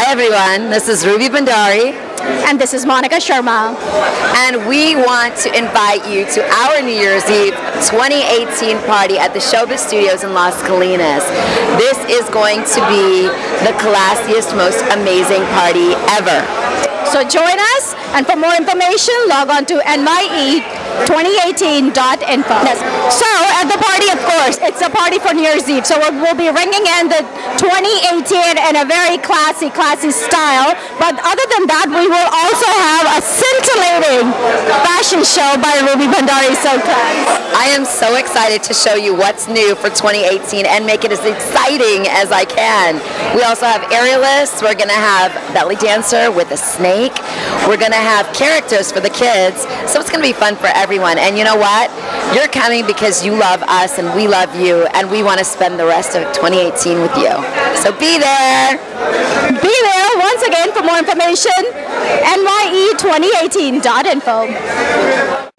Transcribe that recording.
Hi everyone, this is Ruby Bhandari. And this is Monica Sharma. And we want to invite you to our New Year's Eve 2018 party at the Showbiz Studios in Las Colinas. This is going to be the classiest, most amazing party ever. So join us, and for more information, log on to nye2018.info. So at the party, of course, it's a party for New Year's Eve. So we'll be ringing in the 2018 in a very classy style. But other than that, we will also have a scintillating fashion show by Ruby Bhandari So Class. I am so excited to show you what's new for 2018 and make it as exciting as I can. We also have aerialists. We're going to have belly dancer with a snake. We're going to have characters for the kids. So it's going to be fun for everyone. And you know what? You're coming because you love us and we love you, and we want to spend the rest of 2018 with you. So be there. Be there. Once again, for more information, nye2018.info.